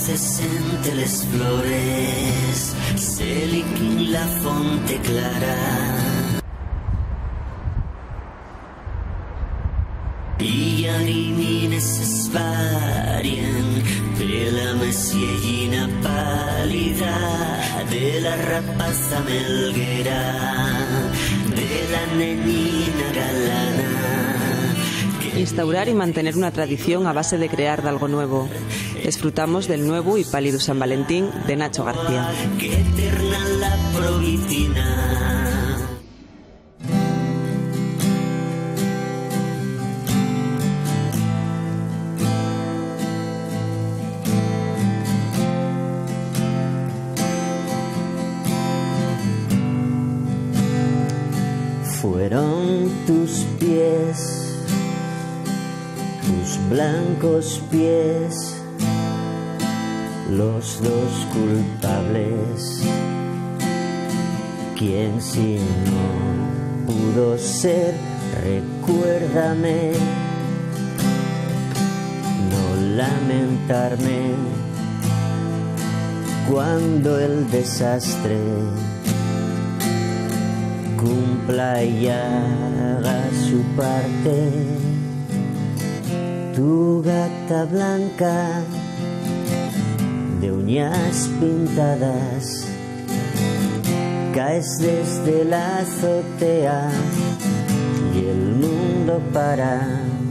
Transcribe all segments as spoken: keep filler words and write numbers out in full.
se senten les flores, se liquin la fonte clara. I arimines sparien per la messiellina pálida de la rapaza melguera, de la neñina galana. Instaurar y mantener una tradición a base de crear de algo nuevo. Disfrutamos del nuevo y pálido San Valentín de Nacho García. Que eterna la provitina. Fueron tus pies, tus blancos pies, los dos culpables. ¿Quién si no pudo ser? Recuérdame, no lamentarme cuando el desastre cumpla y haga su parte. Tu gata blanca de uñas pintadas, caes desde la azotea y el mundo para.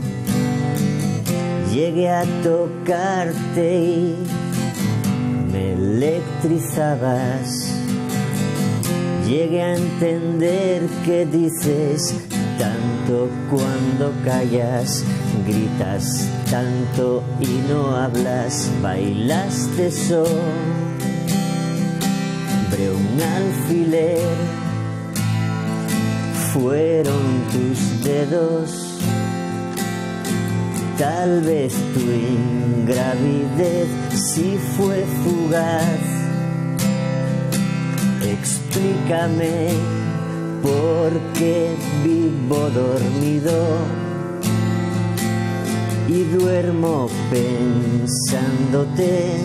Llegué a tocarte y me electrizabas. Llegué a entender que dices tanto cuando callas, gritas tanto y no hablas, bailaste sobre un alfiler. Fueron tus dedos, tal vez tu ingravidez si fue fugaz. Explícame por qué vivo dormido y duermo pensándote.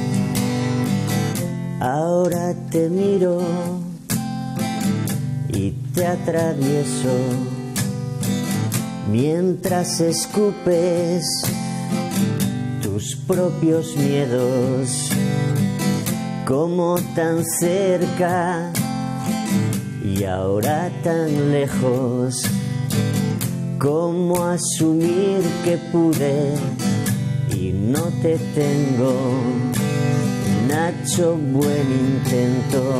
Ahora te miro y te atravieso mientras escupes tus propios miedos. Como tan cerca y ahora tan lejos. Cómo asumir que pude y no te tengo. Nacho, buen intento.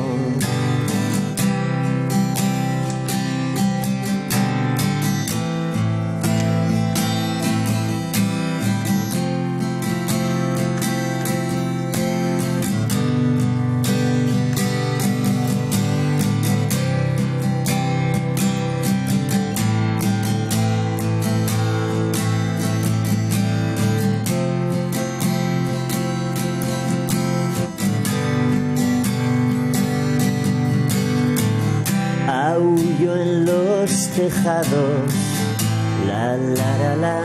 Aullo en los tejados, la la la la,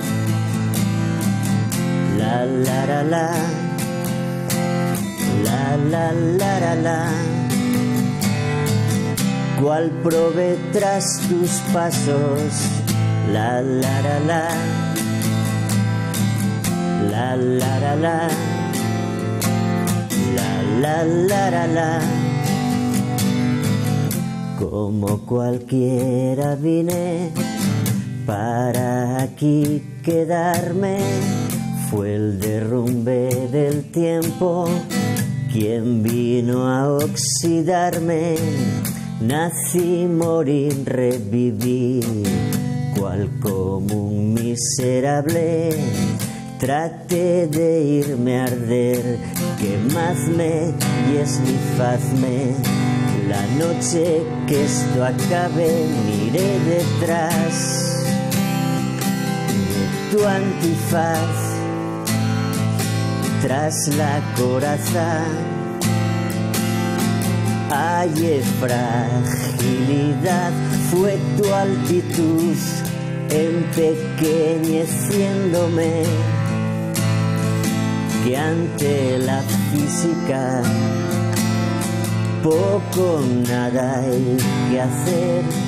la la la la, la la la la la. Cual prove tras tus pasos, la la la la, la la la la, la la la la la. Como cualquiera vine para aquí quedarme. Fue el derrumbe del tiempo quien vino a oxidarme. Nací, morí, reviví, cual como un miserable. Traté de irme a arder, quemadme y esnifadme. La noche que esto acabe miré detrás de tu antifaz, tras la coraza hallé fragilidad. Fue tu altitud empequeñeciéndome que ante la física poco nada hay que hacer.